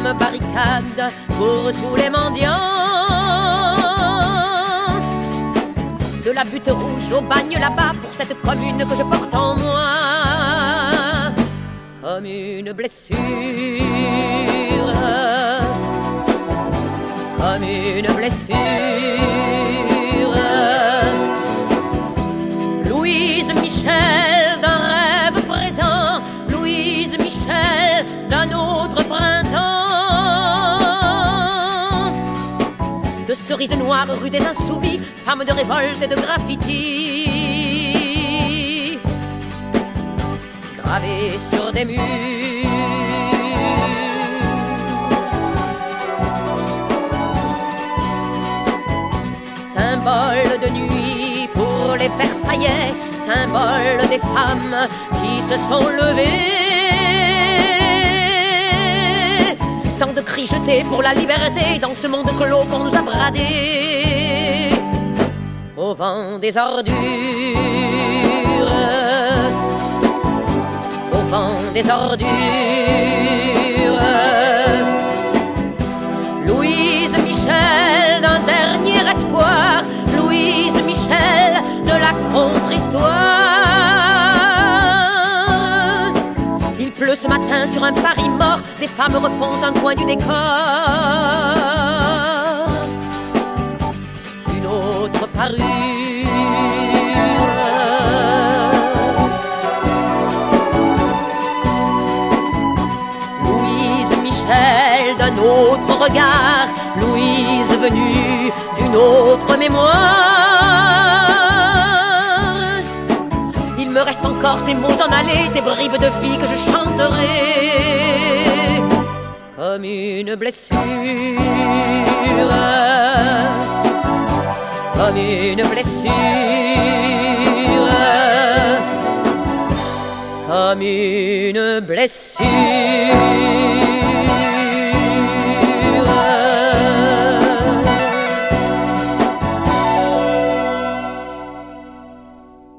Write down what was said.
me barricade pour tous les mendiants. De la butte rouge au bagne là-bas, pour cette commune que je porte en moi, comme une blessure, comme une blessure. Louise Michel d'un rêve présent, Louise Michel d'un autre printemps. De cerises noires rue des Insoumis, femme de révolte et de graffiti, gravée sur des murs. Symbole de nuit pour les Versaillais, symbole des femmes qui se sont levées. Tant de cris jetés pour la liberté dans ce monde clos qu'on nous a bradé. Au vent des ordures, au vent des ordures. Louise Michel d'un dernier espoir, Louise Michel de la contre-histoire. Il pleut ce matin sur un Paris mort, des femmes refont un coin du décor. Une autre parure. Louise Michel d'un autre regard, Louise venue d'une autre mémoire. Il me reste encore tes mots en allée, tes bribes de vie que je chanterai comme une blessure, comme une blessure, comme une blessure.